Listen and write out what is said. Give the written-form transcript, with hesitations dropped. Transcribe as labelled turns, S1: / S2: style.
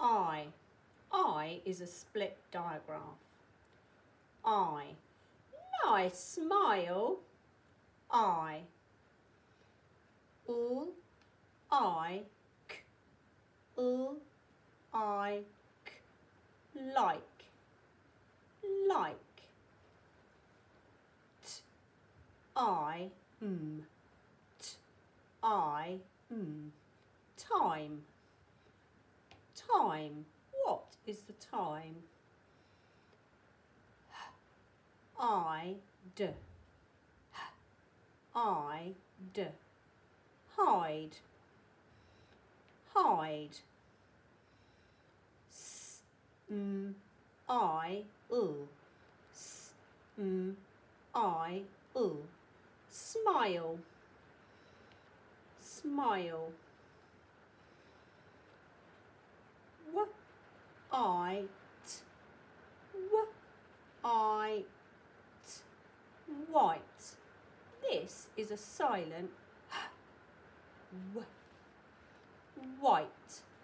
S1: I is a split digraph. I. Nice smile. I. I, k. I, k. Like. Like. T. I, T. I, Time. Time. What is the time? Hide. Hide. Hide. Hide. Smile. Smile. White. White. This is a silent white.